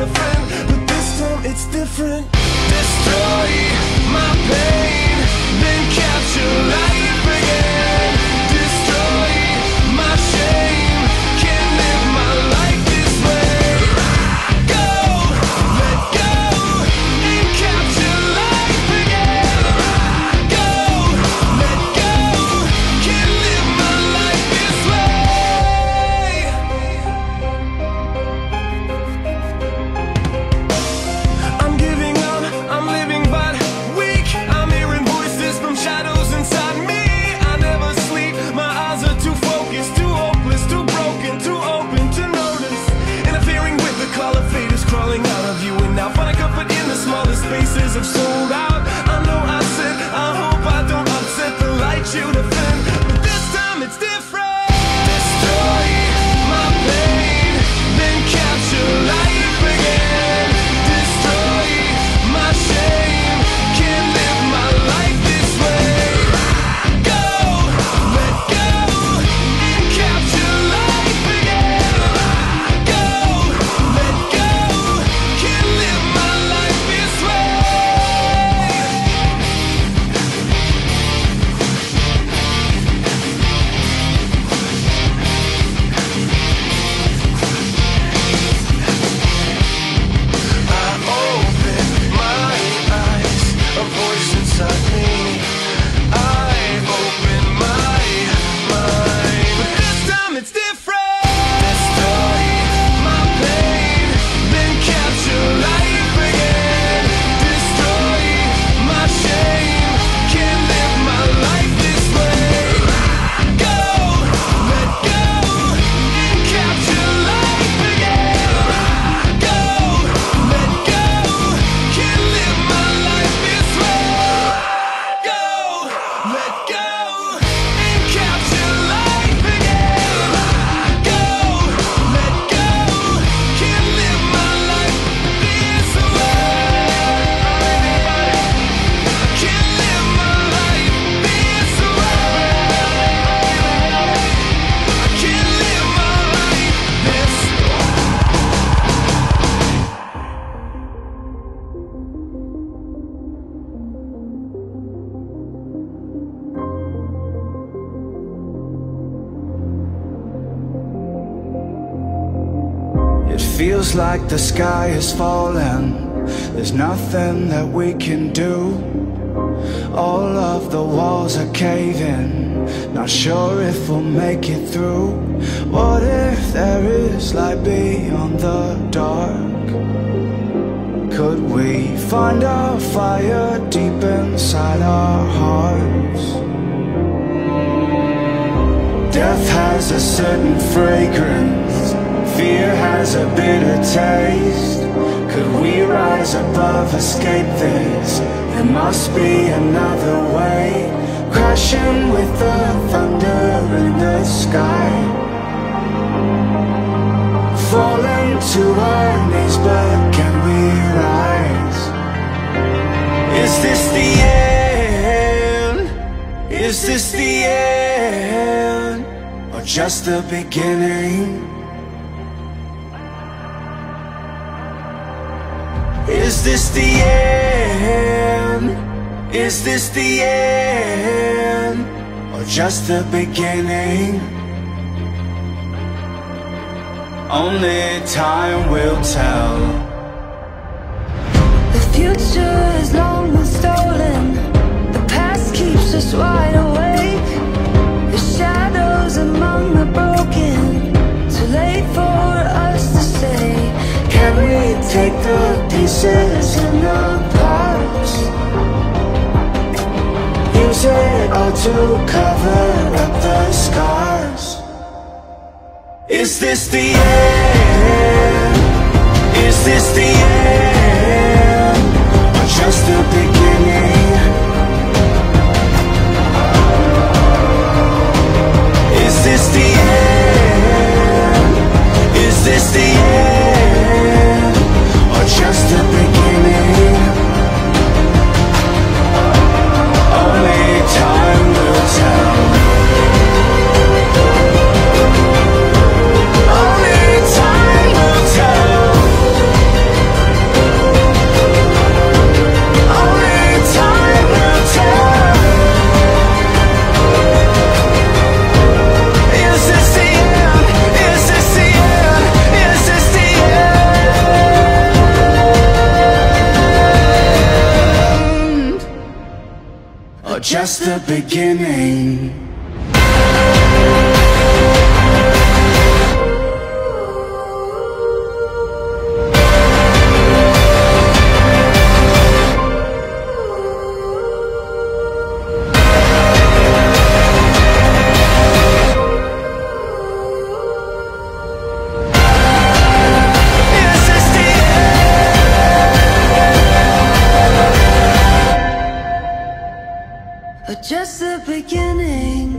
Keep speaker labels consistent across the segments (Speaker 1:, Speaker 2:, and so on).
Speaker 1: defend, but this time it's different. Destroy my pain, then capture life again. Destroy my shame, can't live my life this way. Go, let go, and capture life again. Go, let go, can't live my life this way. I'm giving up, I'm living but weak. I'm hearing voices from shadows inside me. I never sleep, my eyes are too focused, too hopeless, too broken, too open to notice. Interfering with the call of fate is crawling out of you and now. Finding comfort in the smallest spaces of sold out. I know I said, I hope I don't upset the light you defend, but this time it's different. Destroy my pain, then capture life again. Destroy my shame, can't live my life this way. Go, let go, and capture life again. Go, let go, can't live my life this way. I open my eyes, a voice inside me. I open my mind, but this time it's different. Destroy my pain, then capture life again. Destroy my shame, can't live my life this way. Go, let go, and capture life again. Go, let go, can't live my life this way. Go, let go, and capture life again. Go, let go, can't live my life this way. Can't live my life this way. I can't live my life this
Speaker 2: It feels like the sky is falling. There's nothing that we can do. All of the walls are caving. Not sure if we'll make it through. What if there is light beyond the dark? Could we find a fire deep inside our hearts? Death has a certain fragrance, fear has a bitter taste. Could we rise above, escape this? There must be another way. Crashing with the thunder in the sky, falling to our knees, but can we rise? Is this the end? Is this the end? Or just the beginning? Is this the end? Is this the end? Or just the beginning? Only time will tell.
Speaker 3: The future is long and stolen. The past keeps us wide awake. The shadows among the broken, too late for us to say.
Speaker 2: Can we take the pieces in the parts? Use it all to cover up the scars. Is this the end? Is this the end? Or just the beginning? Is this the end? Is this the end? Or just the beginning? Only time will tell. Only time will tell. just the beginning.
Speaker 3: Just the beginning.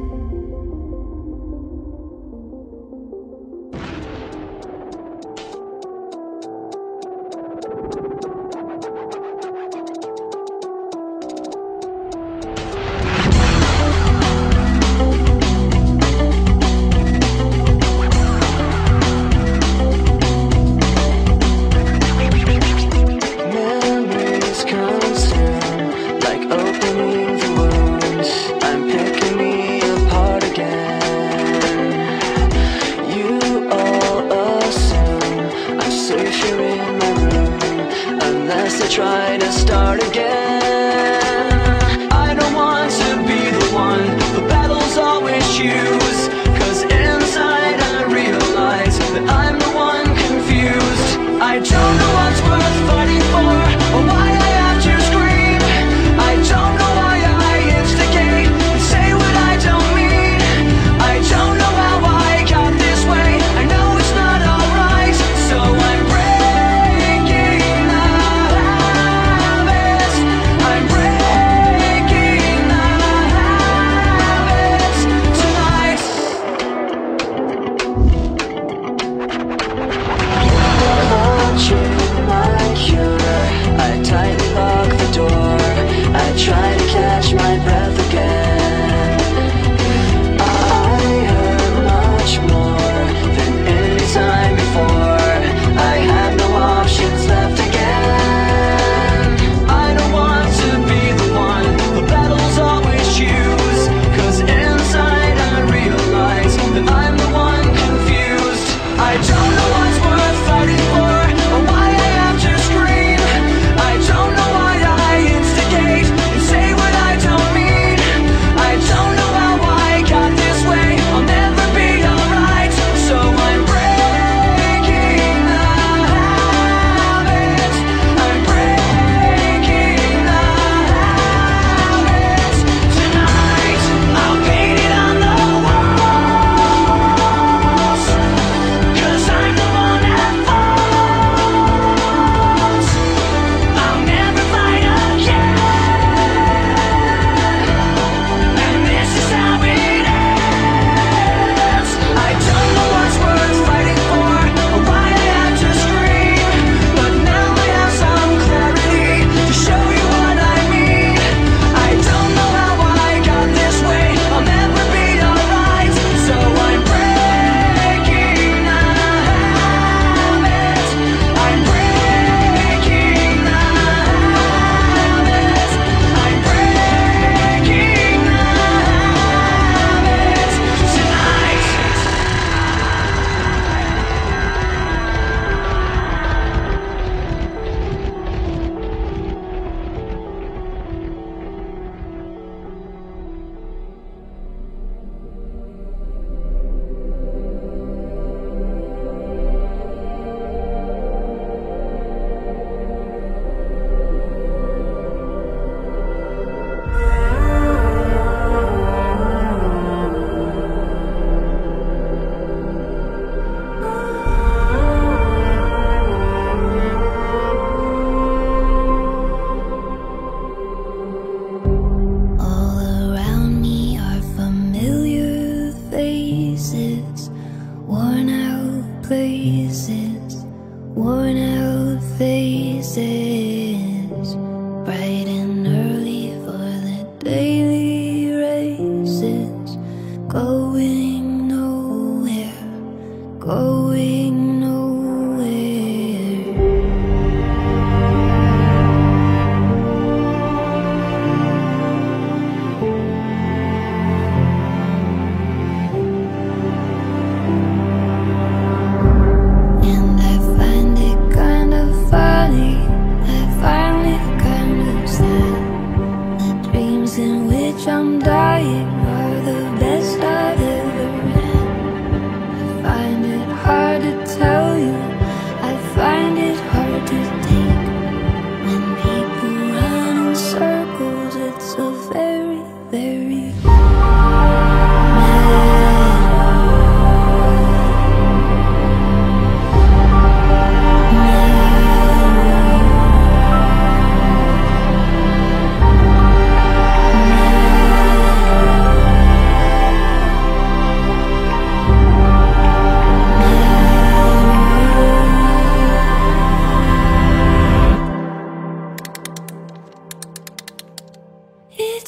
Speaker 4: Memories consume like opening the wounds. I'm picking me apart again. You all assume I'm safe here in my room, unless I try to start again. I don't want to be the one the battles always choose, 'cause inside I realize that I'm the one confused. I don't know what's worth fighting for, or why I have to scream. I don't know why I instigate and say what I don't mean. I don't know how I got this way. I know it's not alright, so I'm breaking the habits. I'm breaking the habits tonight. Punching my cure, I tightly lock the door. I try to catch my breath again. I hurt much more than any time before. I have no options left again. I don't want to be the one the battles always choose, 'cause inside I realize that I'm the one confused. I don't know what's worth fighting for, or why I have to scream. I don't know why I instigate and say what I don't mean. I don't know how I got this way. I'll never be alright, so I'm breaking the habits. I'm breaking the habits tonight. I'll paint it on the walls, 'cause I'm the one that falls. I'll never fight again, and this is how it ends. I don't know what's worth fighting for, or why I have to scream, but now I have some clarity to show you what I mean. I don't know how I got this way. I'll never be alright, so I'm breaking the habits. I'm breaking the habits. I'm breaking the habits tonight.
Speaker 3: All around me are familiar faces, worn out places, worn out faces, bright and early for the daily races, going nowhere, going nowhere. And I find it kind of funny, I find it kind of sad.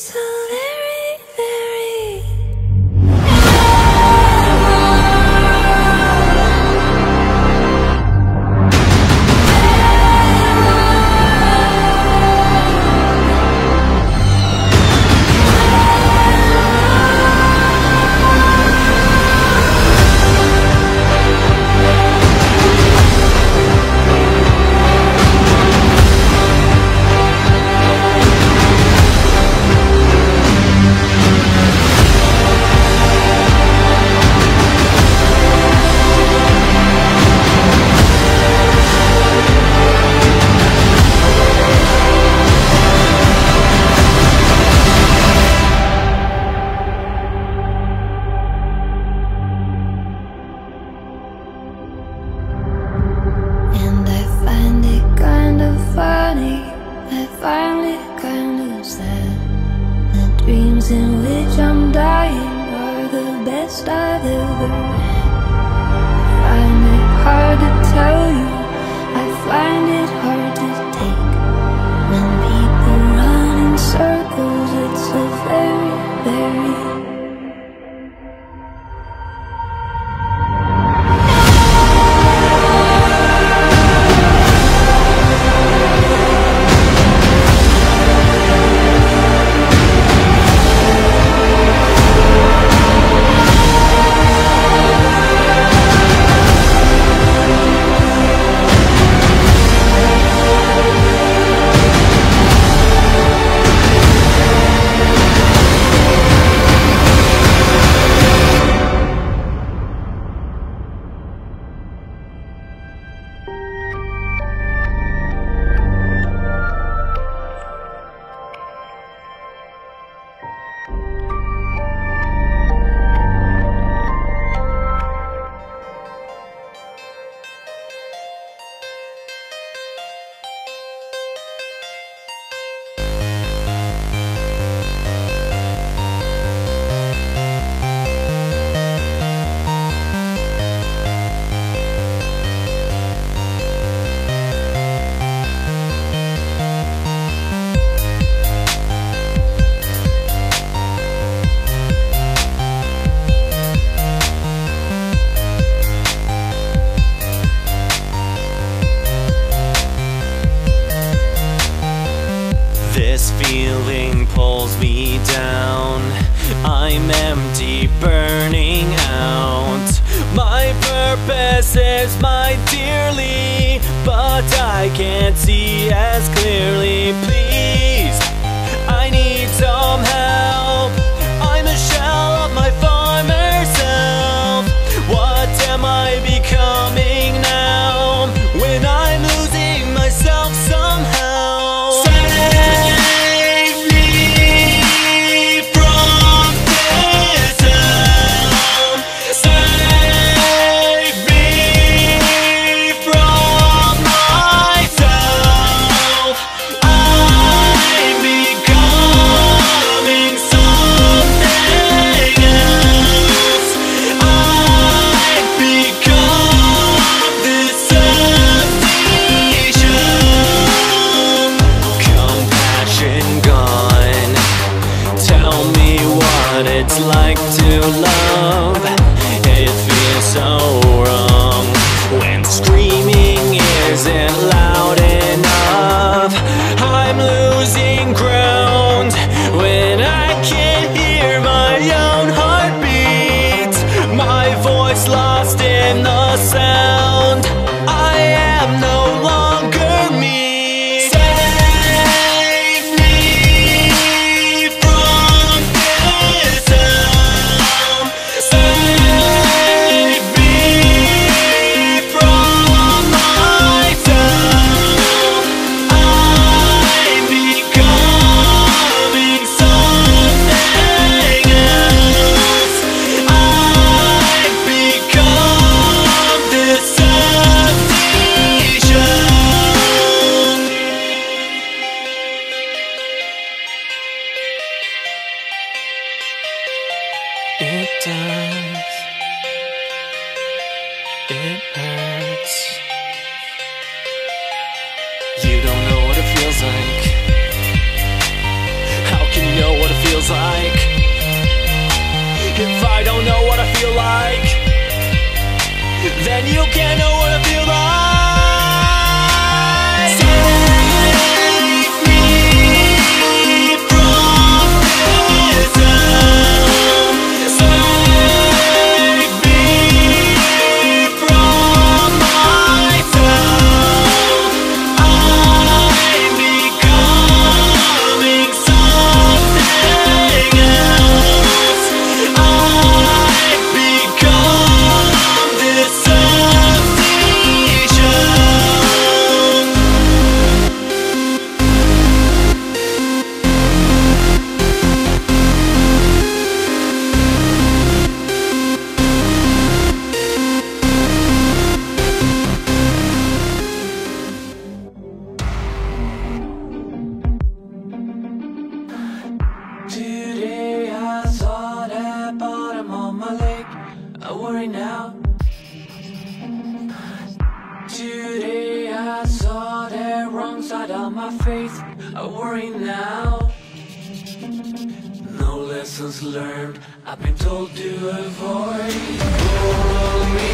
Speaker 3: so very, very in which I'm dying are the best I've ever had. I find it hard to tell you, I find it hard to take. When people run in circles, it's a very, very
Speaker 5: This feeling pulls me down. I'm empty, burning out. My purpose is my dearly, but I can't see as clearly. Please, I need some help. I'm a shell of my former self. What am I becoming now when I'm losing myself somehow? It's like to love. It feels so wrong when screaming isn't loud enough. I'm losing ground when I can't hear my own heartbeat. My voice lost in the sound. I am no longer me. Save me from this town. like. If I don't know what I feel like, then you can't know what I feel like. Save me from this town. Save me from myself. I'm becoming something else. I've become this sensation. Today I saw that bottom of my lake. I worry now. Today I saw that wrong side of my face. I worry now. No lessons learned, I've been told to avoid. Pull me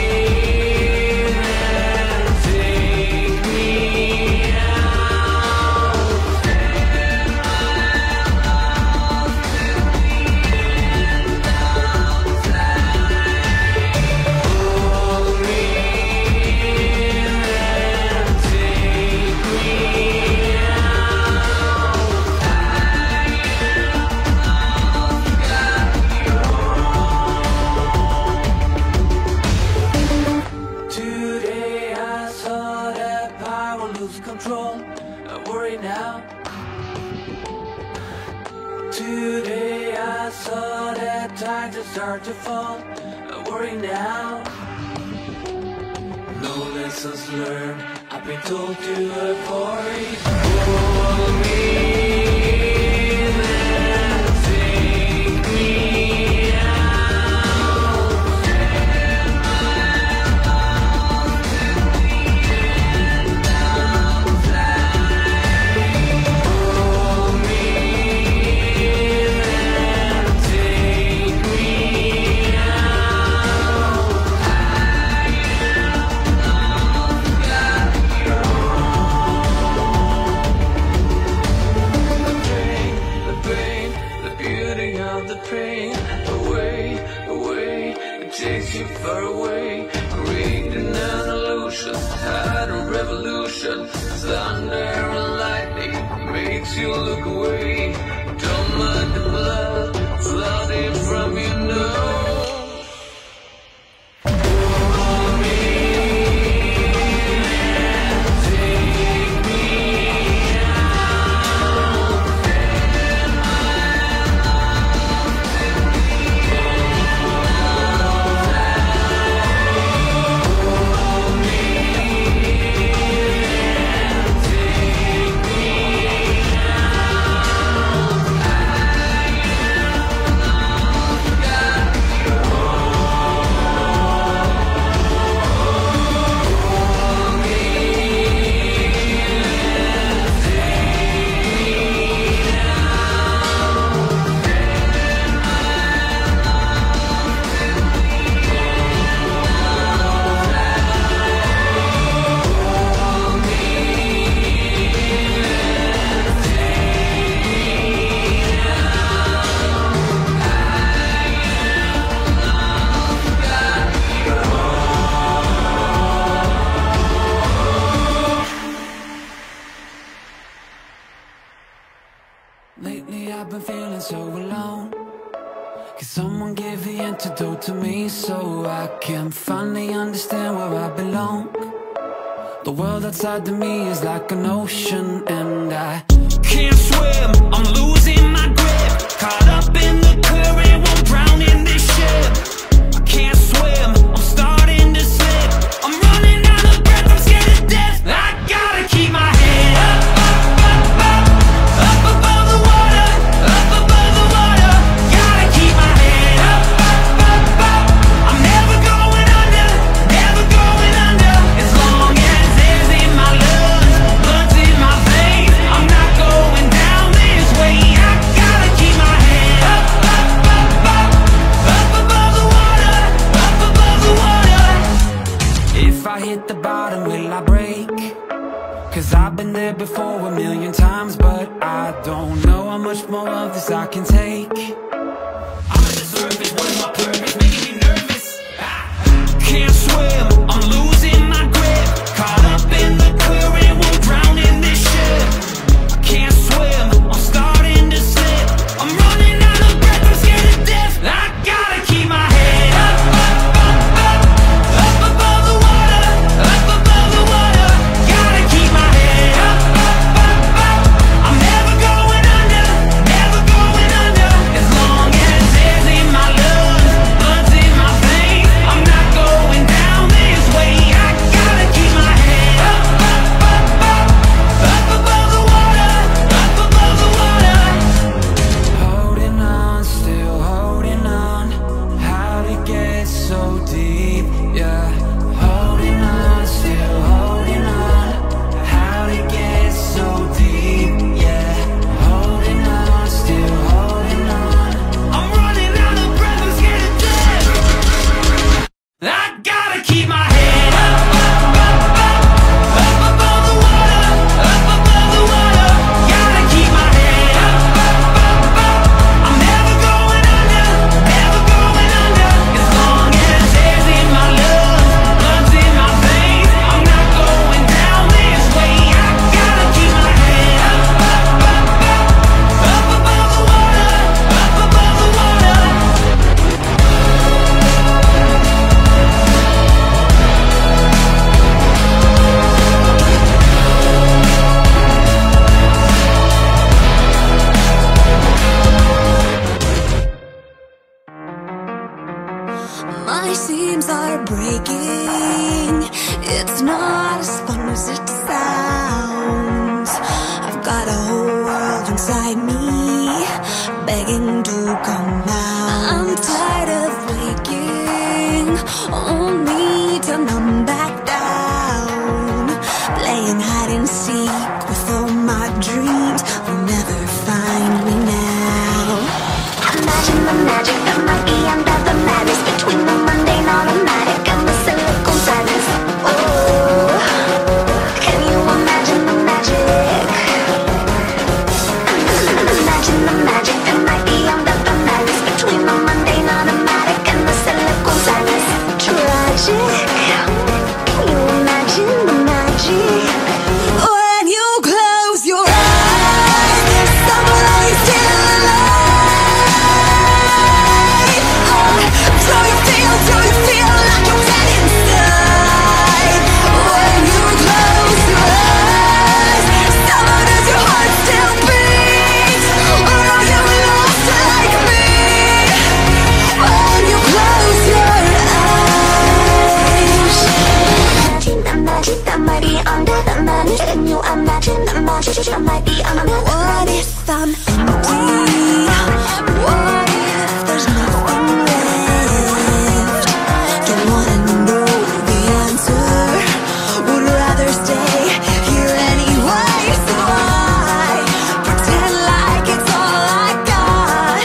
Speaker 5: and take me out. Pull me and take me Today I saw that power lose control. I worry now. Today I saw that tides start to fall. I worry now. No lessons learned, I've been told to avoid. Pull me and take me out. Pull me and take me out. The pain, the beauty of the pain. Away, away, it takes you far away. Creating an illusion, had a revolution. Thunder and lightning makes you look away. Don't mind the blood flooding from your nose. Pull me and take me out. Lately I've been feeling so alone. Can someone give the antidote to me so I can finally understand where I belong? The world outside of me is like an ocean and I can't swim, I'm losing my grip. Caught up in the current, won't drown in this ship. I can't swim, I'm starting to slip. I'm running out of breath, I'm scared to death. I gotta keep my head up, up above the water, up above the water. Gotta keep my head up, I'm never going under, never going under. As long as air's in my lungs, blood's in my veins, I'm not going down this way. I don't know how much more of this I can take. I'm at the surface, what is my purpose? Making me nervous. Can't swim, I'm losing my grip. Caught up in the current, won't drown in this ship. I can't swim, I'm starting to slip. I'm running out of breath, I'm scared to death. I gotta keep my head up, up, up, up, up above the water, up above the water. Gotta keep my head up, up, up, up. I'm never going under, never going under. As long as air's in my lungs, blood's in my veins, I'm not going down this way. I gotta keep my head up, up, up, up, up above the water, up above the water. Holding on, still holding on. How'd it get so deep? Yeah. Holding on, still holding on. How'd it get so deep? Yeah. Holding on, still holding on. I'm running out of breath, I'm scared to death. I gotta keep my head up, up, up, up, up above the water, up above the water. Gotta keep my head up, up, up, up. I'm never going under, never going under. As long as air's in my lungs, blood's in my veins, I'm not going down this way. I gotta keep my head up, up, up, up, up above the water, up above the water.
Speaker 3: My seams are breaking. It's not as fun as it sounds. I've got a whole world inside me, begging to come out. I'm tired of waking, only to numb back down. Playing hide and seek with all my dreams will never find me now. Imagine the magic that might be under the madness, between the mundane automatic and the cynical sadness. Oh, can you imagine the magic? Imagine the magic that might be under the madness, between the mundane automatic and the cynical sadness. Tragic. Can you imagine the magic? When you close your eyes, someone is still alive. Do you feel like you're dead inside? When you close your eyes, somehow does your heart still beat? Or are you lost like me? When you close your eyes, imagine the magic that might be under the madness. Can you imagine the magic that might be under the madness? What if I'm empty? What if there's nothing left? Don't wanna know the answer, would rather stay here anyway. So I pretend like it's all I got.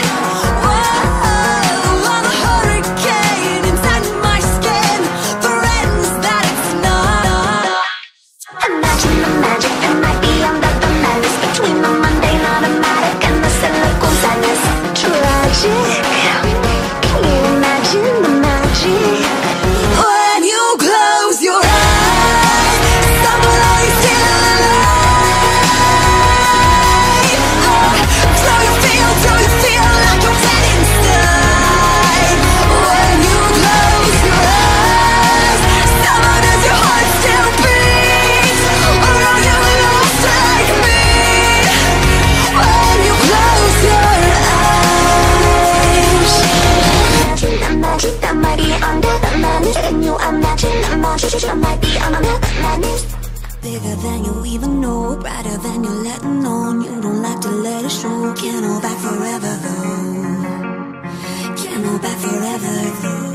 Speaker 3: Whoa, I'm a hurricane inside my skin, threatens that it's not. Imagine the magic that might be under the madness, between the mundane automatic and the cynical sadness. Tragic. Can you imagine the magic? When you close your eyes, someone is still alive. Do you feel like you're dead inside? When you close your eyes, somehow does your heart still beat? Or are you lost like me? When you close your eyes, imagine the magic that might be under the madness. Can you imagine the magic that might be under the madness? Bigger than you even know, brighter than you're letting on. You don't like to let it show. Can't hold back forever though. Can't hold back forever though.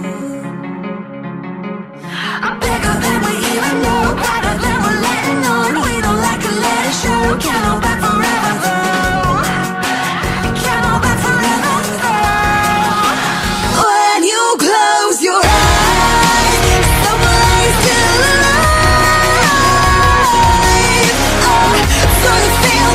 Speaker 3: Bigger than we even know, brighter than we're letting on. We don't like to let it show. Can't hold back forever though. Can't hold back forever though. When you close your eyes, someone is still alive. So you feel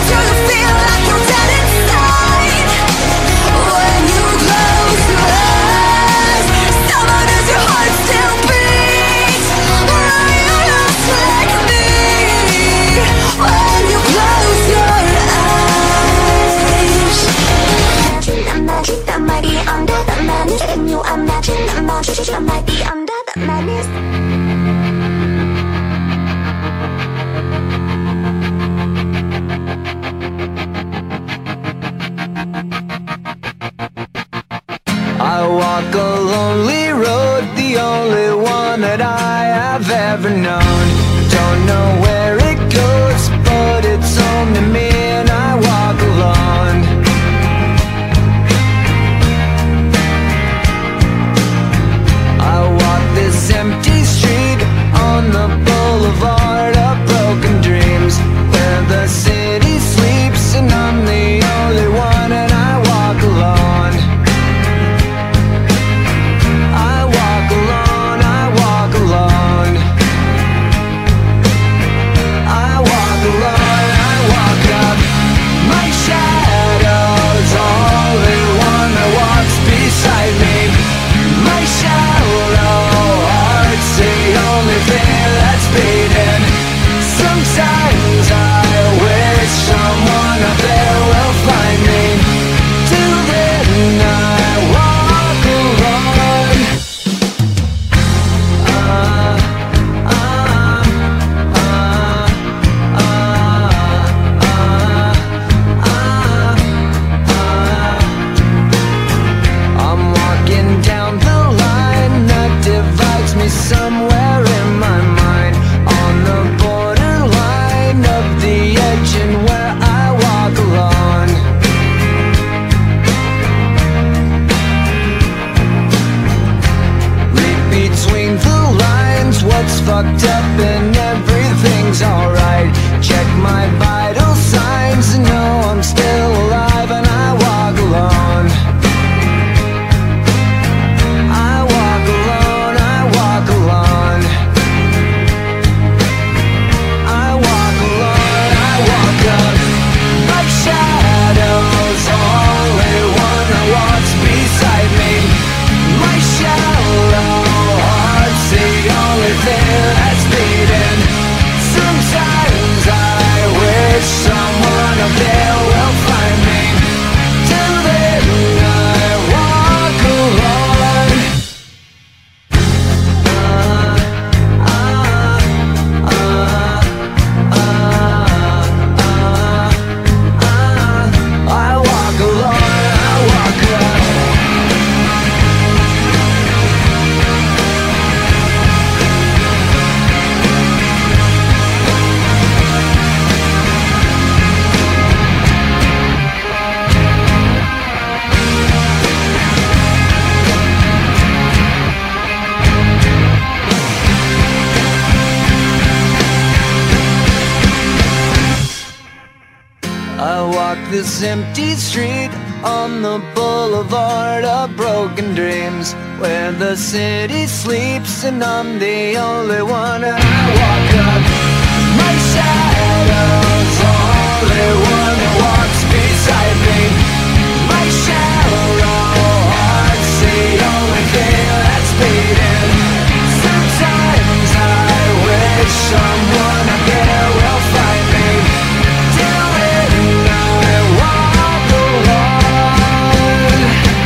Speaker 6: this empty street on the boulevard of broken dreams, where the city sleeps and I'm the only one. And I walk up, my shadow's only one that walks beside me. My shallow heart's the only thing that's beating. Sometimes I wish someone up there will find me. Till then I walk alone.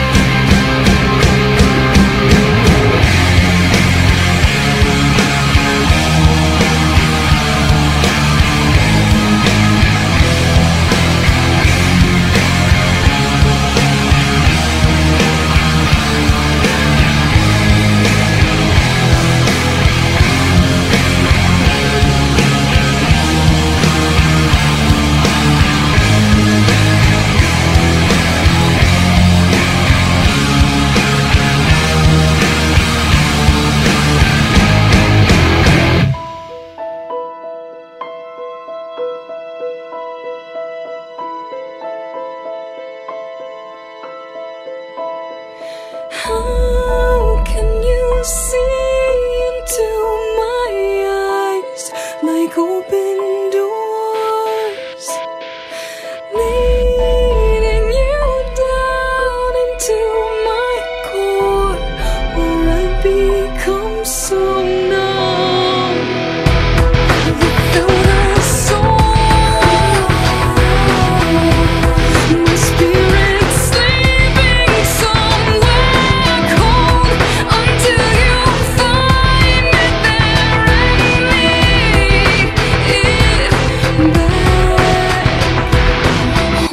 Speaker 3: How can you see into my eyes like open doors, leading you down into my core, where I become so numb without a soul? My spirit's sleeping somewhere cold until you find it there and lead it back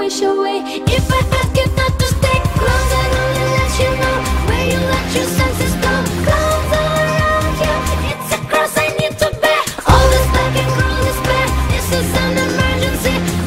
Speaker 7: wish away. If I ask you not to stay close, I'll only let you know where you let your senses go. Clouds all around you, it's a cross I need to bear. All this black and cold despair, this is an emergency.